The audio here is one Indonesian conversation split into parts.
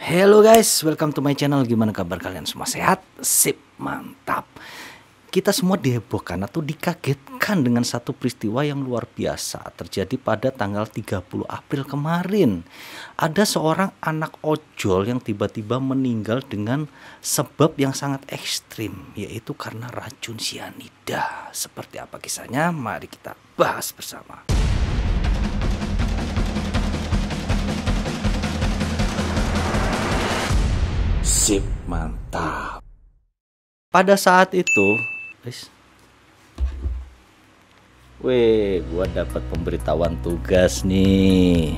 Hello guys, welcome to my channel. Gimana kabar kalian semua? Sehat? Sip, mantap. Kita semua dihebohkan atau dikagetkan dengan satu peristiwa yang luar biasa terjadi pada tanggal 30 April kemarin. Ada seorang anak ojol yang tiba-tiba meninggal dengan sebab yang sangat ekstrim, yaitu karena racun sianida. Seperti apa kisahnya? Mari kita bahas bersama. Sip, mantap. Pada saat itu, gua dapat pemberitahuan tugas nih.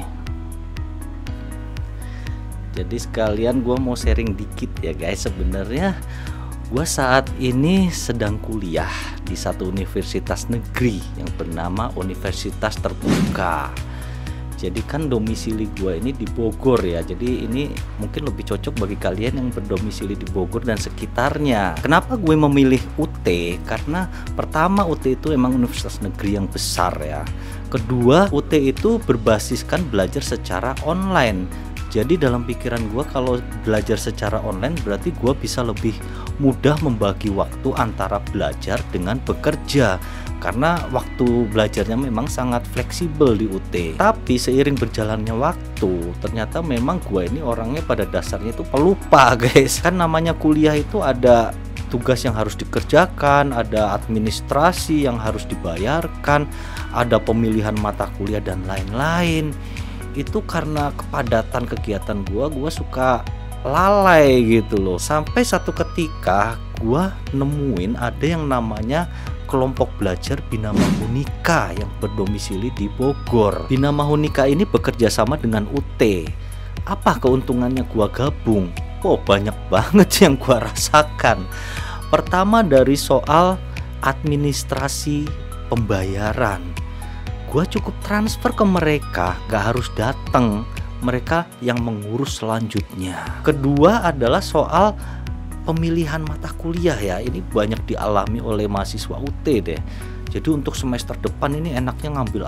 Jadi sekalian gua mau sharing dikit ya guys. Sebenarnya gua saat ini sedang kuliah di satu universitas negeri yang bernama Universitas Terbuka. Jadi kan domisili gue ini di Bogor ya. Jadi ini mungkin lebih cocok bagi kalian yang berdomisili di Bogor dan sekitarnya. Kenapa gue memilih UT? Karena pertama UT itu emang universitas negeri yang besar ya. Kedua, UT itu berbasiskan belajar secara online. Jadi dalam pikiran gue kalau belajar secara online berarti gue bisa lebih mudah membagi waktu antara belajar dengan bekerja. Karena waktu belajarnya memang sangat fleksibel di UT. Tapi seiring berjalannya waktu, ternyata memang gue ini orangnya pada dasarnya itu pelupa guys. Kan namanya kuliah itu ada tugas yang harus dikerjakan, ada administrasi yang harus dibayarkan, ada pemilihan mata kuliah dan lain-lain. Itu karena kepadatan kegiatan gue suka lalai gitu loh. Sampai satu ketika gue nemuin ada yang namanya kelompok belajar Bina Mahunika yang berdomisili di Bogor. Bina Mahunika ini bekerja sama dengan UT. Apa keuntungannya gua gabung? Oh, banyak banget yang gua rasakan. Pertama dari soal administrasi pembayaran. Gua cukup transfer ke mereka, gak harus datang. Mereka yang mengurus selanjutnya. Kedua adalah soal pemilihan mata kuliah ya. Ini banyak dialami oleh mahasiswa UT deh. Jadi untuk semester depan ini enaknya ngambil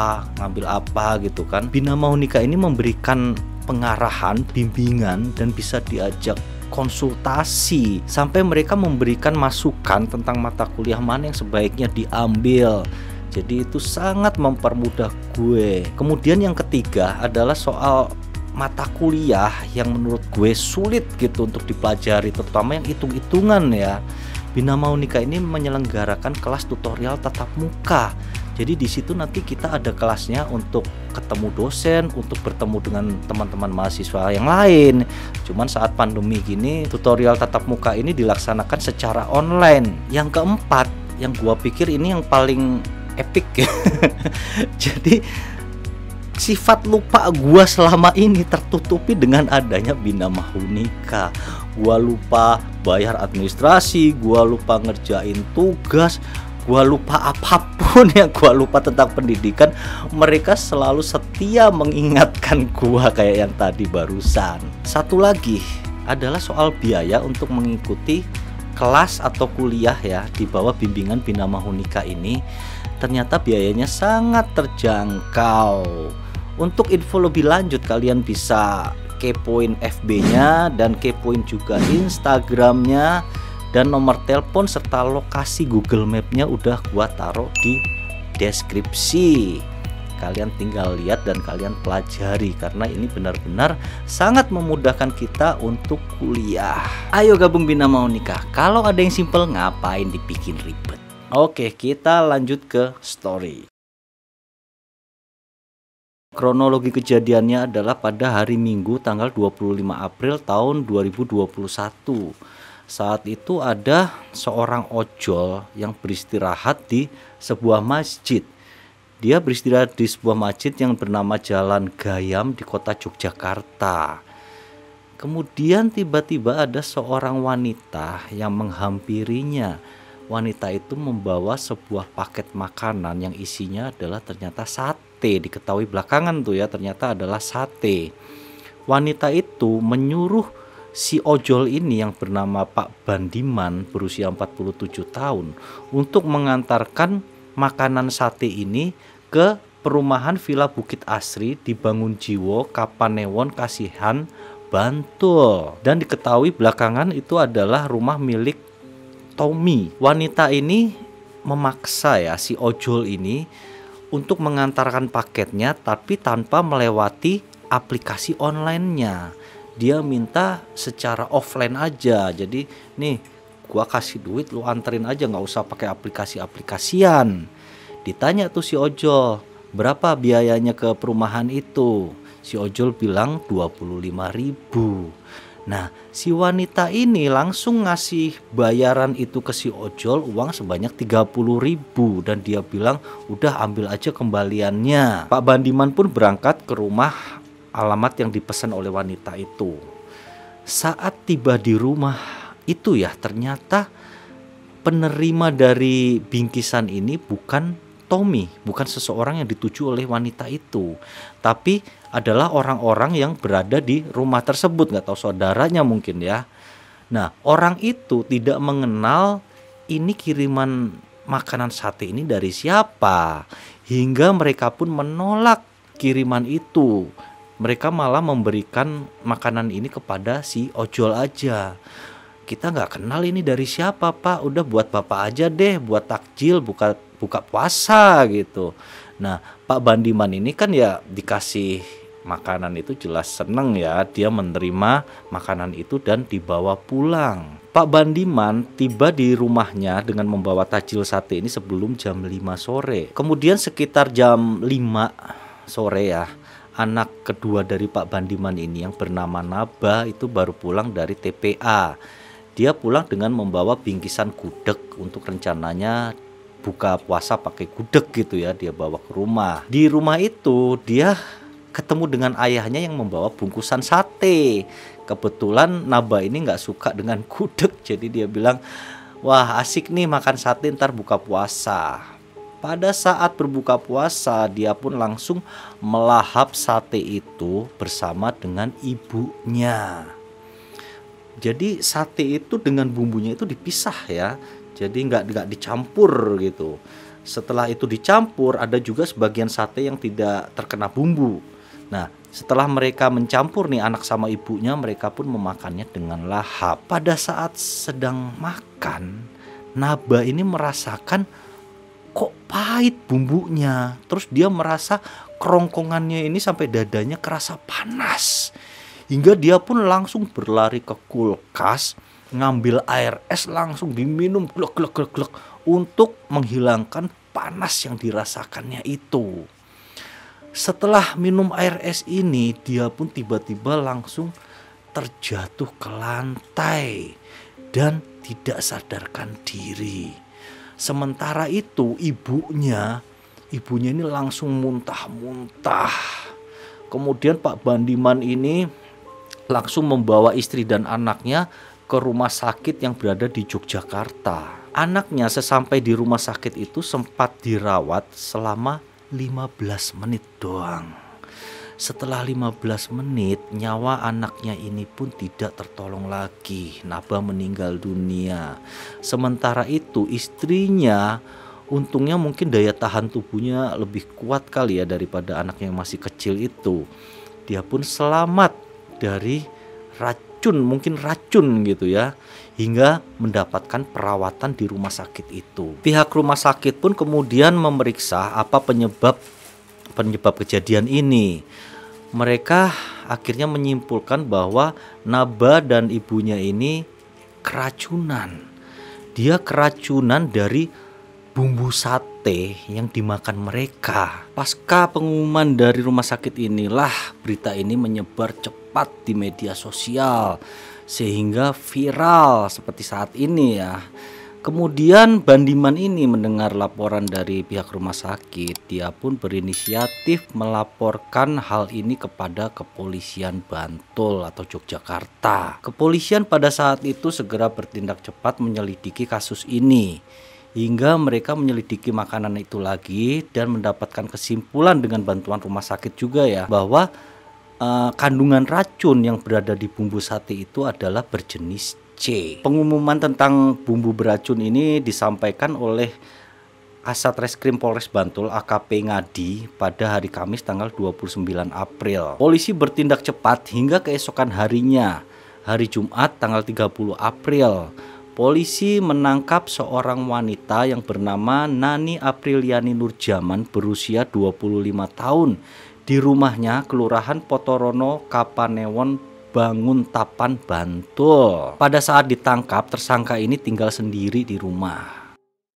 apa gitu kan. Bina Mahunika ini memberikan pengarahan, bimbingan dan bisa diajak konsultasi sampai mereka memberikan masukan tentang mata kuliah mana yang sebaiknya diambil. Jadi itu sangat mempermudah gue. Kemudian yang ketiga adalah soal mata kuliah yang menurut gue sulit gitu untuk dipelajari, terutama yang hitung-hitungan ya. Bina Mahunika ini menyelenggarakan kelas tutorial tatap muka. Jadi di situ nanti kita ada kelasnya untuk ketemu dosen, untuk bertemu dengan teman-teman mahasiswa yang lain. Cuman saat pandemi gini, tutorial tatap muka ini dilaksanakan secara online. Yang keempat, yang gue pikir ini yang paling epic. Jadi sifat lupa gua selama ini tertutupi dengan adanya Bina Mahunika. Gua lupa bayar administrasi, gua lupa ngerjain tugas, gua lupa apapun yang gua lupa tentang pendidikan. Mereka selalu setia mengingatkan gua kayak yang tadi barusan. Satu lagi adalah soal biaya untuk mengikuti kelas atau kuliah ya di bawah bimbingan Bina Mahunika ini. Ternyata biayanya sangat terjangkau. Untuk info lebih lanjut kalian bisa kepoin FB-nya dan kepoin juga Instagram-nya dan nomor telepon serta lokasi Google Map-nya udah gua taruh di deskripsi. Kalian tinggal lihat dan kalian pelajari karena ini benar-benar sangat memudahkan kita untuk kuliah. Ayo gabung Bina Mahunika. Kalau ada yang simple ngapain dibikin ribet? Oke, kita lanjut ke story. Kronologi kejadiannya adalah pada hari Minggu tanggal 25 April tahun 2021. Saat itu ada seorang ojol yang beristirahat di sebuah masjid. Dia beristirahat di sebuah masjid yang bernama Jalan Gayam di kota Yogyakarta. Kemudian tiba-tiba ada seorang wanita yang menghampirinya. Wanita itu membawa sebuah paket makanan yang isinya adalah ternyata sate. Diketahui belakangan tuh ya, ternyata adalah sate. Wanita itu menyuruh si ojol ini yang bernama Pak Bandiman berusia 47 tahun untuk mengantarkan makanan sate ini ke perumahan Villa Bukit Asri di Bangunjiwo, Kapanewon, Kasihan, Bantul. Dan diketahui belakangan itu adalah rumah milik Tommy. Wanita ini memaksa ya si ojol ini untuk mengantarkan paketnya tapi tanpa melewati aplikasi online-nya. Dia minta secara offline aja. Jadi nih gua kasih duit, lu anterin aja, nggak usah pakai aplikasi-aplikasian. Ditanya tuh si ojol, berapa biayanya ke perumahan itu? Si ojol bilang 25.000. Nah, si wanita ini langsung ngasih bayaran itu ke si ojol uang sebanyak 30.000 dan dia bilang udah ambil aja kembaliannya. Pak Bandiman pun berangkat ke rumah alamat yang dipesan oleh wanita itu. Saat tiba di rumah itu ya, ternyata penerima dari bingkisan ini bukan Tommy, bukan seseorang yang dituju oleh wanita itu, tapi adalah orang-orang yang berada di rumah tersebut, nggak tahu saudaranya mungkin ya. Nah, orang itu tidak mengenal ini kiriman makanan sate ini dari siapa, hingga mereka pun menolak kiriman itu. Mereka malah memberikan makanan ini kepada si ojol aja. Kita nggak kenal ini dari siapa pak, udah buat bapak aja deh, buat takjil, buka puasa gitu. Nah, Pak Bandiman ini kan ya dikasih makanan itu jelas seneng ya, dia menerima makanan itu dan dibawa pulang. Pak Bandiman tiba di rumahnya dengan membawa takjil sate ini sebelum jam 5 sore. Kemudian sekitar jam 5 sore ya, anak kedua dari Pak Bandiman ini yang bernama Naba itu baru pulang dari TPA. Dia pulang dengan membawa bingkisan gudeg untuk rencananya buka puasa pakai gudeg gitu ya, dia bawa ke rumah. Di rumah itu dia ketemu dengan ayahnya yang membawa bungkusan sate. Kebetulan Naba ini nggak suka dengan gudeg, jadi dia bilang, wah asik nih makan sate ntar buka puasa. Pada saat berbuka puasa dia pun langsung melahap sate itu bersama dengan ibunya. Jadi sate itu dengan bumbunya itu dipisah ya, jadi nggak dicampur gitu. Setelah itu dicampur, ada juga sebagian sate yang tidak terkena bumbu. Nah, setelah mereka mencampur nih anak sama ibunya, mereka pun memakannya dengan lahap. Pada saat sedang makan, Naba ini merasakan kok pahit bumbunya. Terus dia merasa kerongkongannya ini sampai dadanya kerasa panas. Hingga dia pun langsung berlari ke kulkas, ngambil air es langsung diminum glek untuk menghilangkan panas yang dirasakannya itu. Setelah minum air es ini, dia pun tiba-tiba langsung terjatuh ke lantai dan tidak sadarkan diri. Sementara itu ibunya ini langsung muntah-muntah. Kemudian Pak Bandiman ini langsung membawa istri dan anaknya ke rumah sakit yang berada di Yogyakarta. Anaknya sesampai di rumah sakit itu sempat dirawat selama 15 menit doang. Setelah 15 menit, nyawa anaknya ini pun tidak tertolong lagi. Naba meninggal dunia. Sementara itu istrinya, untungnya mungkin daya tahan tubuhnya lebih kuat kali ya daripada anak yang masih kecil itu. Dia pun selamat dari mungkin racun gitu ya, hingga mendapatkan perawatan di rumah sakit itu. Pihak rumah sakit pun kemudian memeriksa apa penyebab kejadian ini. Mereka akhirnya menyimpulkan bahwa Naba dan ibunya ini keracunan. Dia keracunan dari bumbu sate yang dimakan mereka. Pasca pengumuman dari rumah sakit inilah berita ini menyebar cepat di media sosial sehingga viral seperti saat ini ya. Kemudian Bandiman ini mendengar laporan dari pihak rumah sakit. Dia pun berinisiatif melaporkan hal ini kepada kepolisian Bantul atau Yogyakarta. Kepolisian pada saat itu segera bertindak cepat menyelidiki kasus ini, hingga mereka menyelidiki makanan itu lagi dan mendapatkan kesimpulan dengan bantuan rumah sakit juga ya, bahwa kandungan racun yang berada di bumbu sate itu adalah berjenis C. Pengumuman tentang bumbu beracun ini disampaikan oleh Kasat Reskrim Polres Bantul AKP Ngadi pada hari Kamis tanggal 29 April. Polisi bertindak cepat hingga keesokan harinya, hari Jumat tanggal 30 April. Polisi menangkap seorang wanita yang bernama Nani Apriliani Nurjaman berusia 25 tahun di rumahnya Kelurahan Potorono, Kapanewon, Banguntapan, Bantul. Pada saat ditangkap, tersangka ini tinggal sendiri di rumah.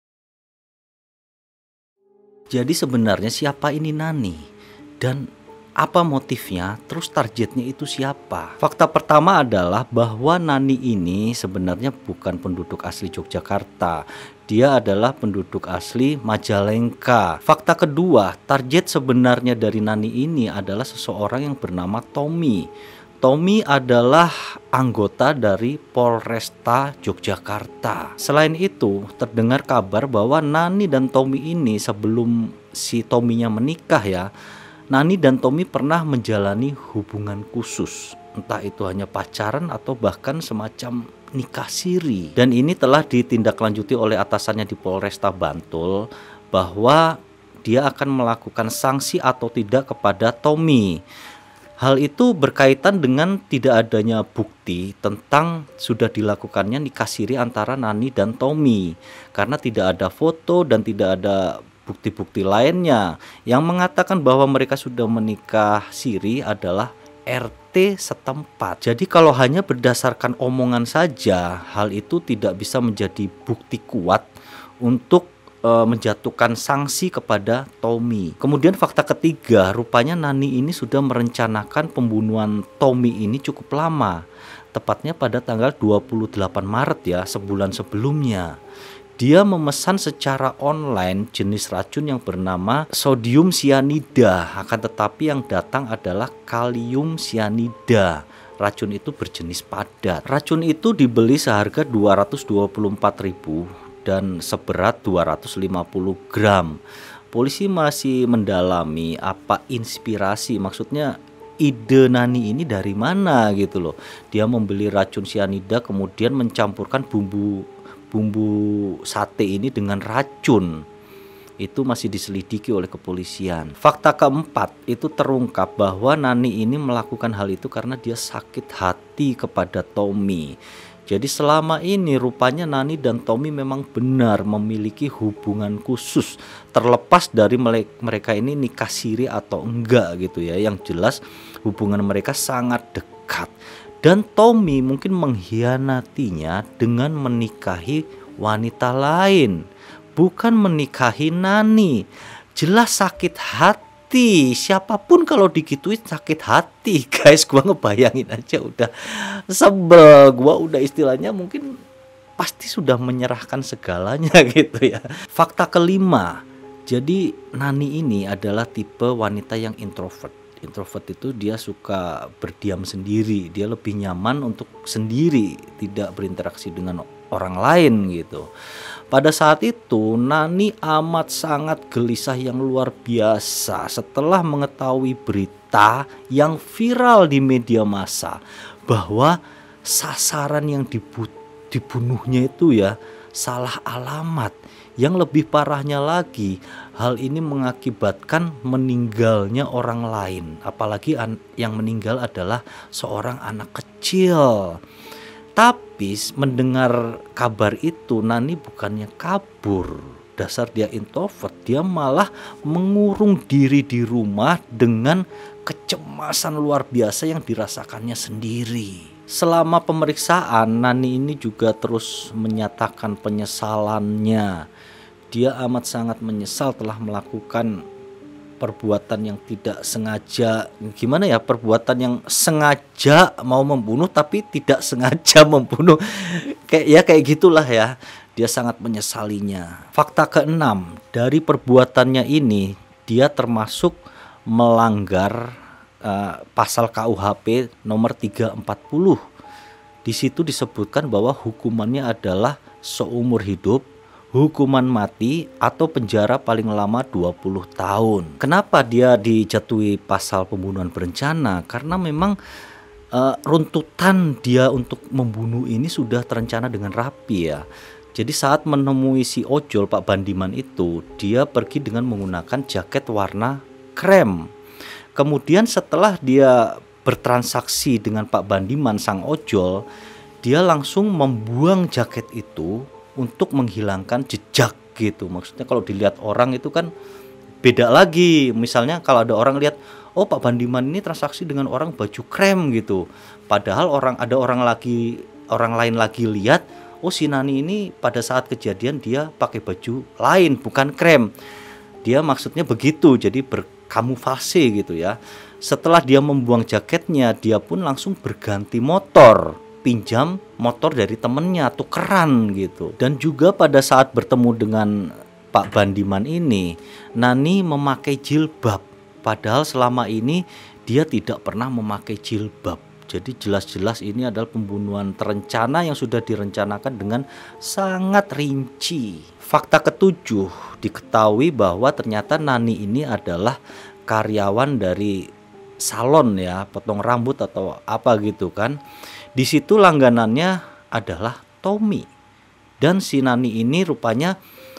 Jadi sebenarnya siapa ini Nani? Dan apa motifnya? Terus targetnya itu siapa? Fakta pertama adalah bahwa Nani ini sebenarnya bukan penduduk asli Yogyakarta. Dia adalah penduduk asli Majalengka. Fakta kedua, target sebenarnya dari Nani ini adalah seseorang yang bernama Tommy. Tommy adalah anggota dari Polresta Yogyakarta. Selain itu, terdengar kabar bahwa Nani dan Tommy ini sebelum si Tommy-nya menikah ya, Nani dan Tommy pernah menjalani hubungan khusus. Entah itu hanya pacaran atau bahkan semacam nikah siri. Dan ini telah ditindaklanjuti oleh atasannya di Polresta Bantul bahwa dia akan melakukan sanksi atau tidak kepada Tommy. Hal itu berkaitan dengan tidak adanya bukti tentang sudah dilakukannya nikah siri antara Nani dan Tommy, karena tidak ada foto dan tidak ada bukti-bukti lainnya. Yang mengatakan bahwa mereka sudah menikah siri adalah RT setempat. Jadi kalau hanya berdasarkan omongan saja, hal itu tidak bisa menjadi bukti kuat untuk menjatuhkan sanksi kepada Tommy. Kemudian fakta ketiga, rupanya Nani ini sudah merencanakan pembunuhan Tommy ini cukup lama. Tepatnya pada tanggal 28 Maret ya, sebulan sebelumnya. Dia memesan secara online jenis racun yang bernama sodium cyanida, akan tetapi yang datang adalah kalium cyanida. Racun itu berjenis padat. Racun itu dibeli seharga 224.000 dan seberat 250 gram. Polisi masih mendalami apa inspirasi, maksudnya ide Nani ini dari mana gitu loh. Dia membeli racun cyanida kemudian mencampurkan bumbu sate ini dengan racun. Itu masih diselidiki oleh kepolisian. Fakta keempat, itu terungkap bahwa Nani ini melakukan hal itu karena dia sakit hati kepada Tommy. Jadi selama ini rupanya Nani dan Tommy memang benar memiliki hubungan khusus, terlepas dari mereka ini nikah siri atau enggak gitu ya. Yang jelas hubungan mereka sangat dekat. Dan Tommy mungkin mengkhianatinya dengan menikahi wanita lain, bukan menikahi Nani. Jelas sakit hati. Siapapun kalau digituin sakit hati guys. Gua ngebayangin aja udah sebel. Gua udah istilahnya mungkin pasti sudah menyerahkan segalanya gitu ya. Fakta kelima, jadi Nani ini adalah tipe wanita yang introvert. Introvert itu dia suka berdiam sendiri. Dia lebih nyaman untuk sendiri, tidak berinteraksi dengan orang lain gitu. Pada saat itu Nani amat sangat gelisah yang luar biasa setelah mengetahui berita yang viral di media massa bahwa sasaran yang dibunuhnya itu ya salah alamat. Yang lebih parahnya lagi, hal ini mengakibatkan meninggalnya orang lain, apalagi yang meninggal adalah seorang anak kecil. Tapi mendengar kabar itu Nani bukannya kabur, dasar dia introvert, dia malah mengurung diri di rumah dengan kecemasan luar biasa yang dirasakannya sendiri. Selama pemeriksaan Nani ini juga terus menyatakan penyesalannya. Dia amat sangat menyesal telah melakukan perbuatan yang tidak sengaja, gimana ya, perbuatan yang sengaja mau membunuh tapi tidak sengaja membunuh, kayak gitulah ya. Dia sangat menyesalinya. Fakta keenam, dari perbuatannya ini dia termasuk melanggar pasal KUHP nomor 340. Di situ disebutkan bahwa hukumannya adalah seumur hidup, hukuman mati atau penjara paling lama 20 tahun. Kenapa dia dijatuhi pasal pembunuhan berencana? Karena memang runtutan dia untuk membunuh ini sudah terencana dengan rapi ya. Jadi saat menemui si ojol Pak Bandiman itu, dia pergi dengan menggunakan jaket warna krem. Kemudian setelah dia bertransaksi dengan Pak Bandiman sang ojol, dia langsung membuang jaket itu untuk menghilangkan jejak gitu. Maksudnya kalau dilihat orang itu kan beda lagi. Misalnya kalau ada orang lihat, oh Pak Bandiman ini transaksi dengan orang baju krem gitu. Padahal ada orang lain lagi lihat, oh si Nani ini pada saat kejadian dia pakai baju lain bukan krem. Dia maksudnya begitu, jadi berkamuflase gitu ya. Setelah dia membuang jaketnya, dia pun langsung berganti motor, pinjam motor dari temennya, tukeran gitu. Dan juga pada saat bertemu dengan Pak Bandiman ini, Nani memakai jilbab. Padahal selama ini dia tidak pernah memakai jilbab. Jadi jelas-jelas ini adalah pembunuhan terencana yang sudah direncanakan dengan sangat rinci. Fakta ketujuh, diketahui bahwa ternyata Nani ini adalah karyawan dari salon ya, potong rambut atau apa gitu kan. Di situ langganannya adalah Tommy. Dan si Nani ini rupanya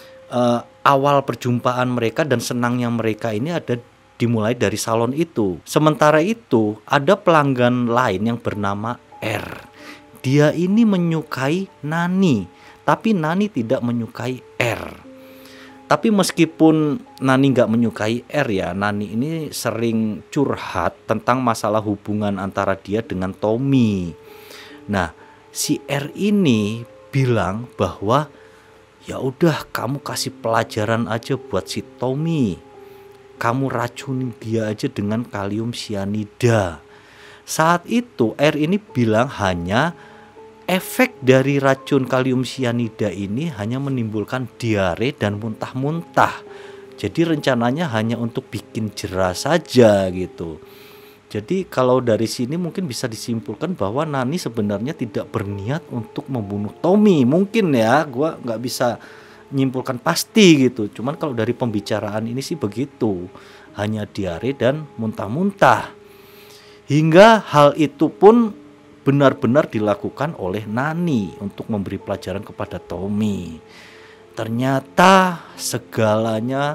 awal perjumpaan mereka dan senangnya mereka ini dimulai dari salon itu. Sementara itu ada pelanggan lain yang bernama R. Dia ini menyukai Nani, tapi Nani tidak menyukai R. Tapi meskipun Nani nggak menyukai R ya, Nani ini sering curhat tentang masalah hubungan antara dia dengan Tommy. Nah, si R ini bilang bahwa ya udah kamu kasih pelajaran aja buat si Tommy. Kamu racunin dia aja dengan kalium sianida. Saat itu R ini bilang hanya efek dari racun kalium sianida ini hanya menimbulkan diare dan muntah-muntah. Jadi rencananya hanya untuk bikin jerah saja gitu. Jadi kalau dari sini mungkin bisa disimpulkan bahwa Nani sebenarnya tidak berniat untuk membunuh Tommy. Mungkin ya, gua nggak bisa nyimpulkan pasti gitu. Cuman kalau dari pembicaraan ini sih begitu, hanya diare dan muntah-muntah. Hingga hal itu pun benar-benar dilakukan oleh Nani untuk memberi pelajaran kepada Tommy. Ternyata segalanya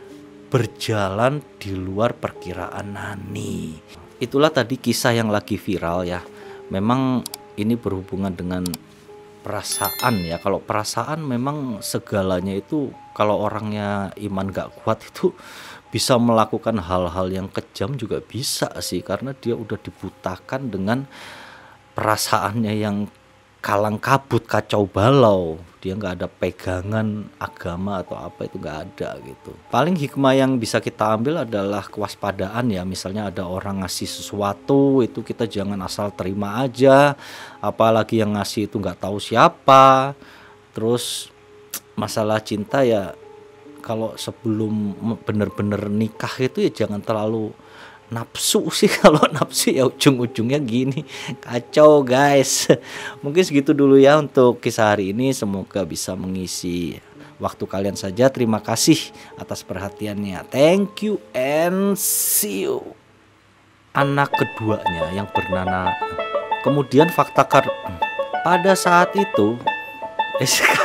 berjalan di luar perkiraan Nani. Itulah tadi kisah yang lagi viral ya. Memang ini berhubungan dengan perasaan ya. Kalau perasaan memang segalanya itu, kalau orangnya iman gak kuat itu bisa melakukan hal-hal yang kejam juga bisa sih, karena dia udah dibutakan dengan perasaannya yang kalang kabut, kacau balau. Dia nggak ada pegangan agama atau apa, itu nggak ada gitu. Paling hikmah yang bisa kita ambil adalah kewaspadaan ya. Misalnya ada orang ngasih sesuatu, itu kita jangan asal terima aja, apalagi yang ngasih itu nggak tahu siapa. Terus masalah cinta ya, kalau sebelum bener-bener nikah itu ya jangan terlalu nafsu sih. Kalau nafsu ya ujung-ujungnya gini, kacau guys. Mungkin segitu dulu ya untuk kisah hari ini. Semoga bisa mengisi waktu kalian saja. Terima kasih atas perhatiannya. Thank you and see you. Anak keduanya yang bernama, kemudian fakta pada saat itu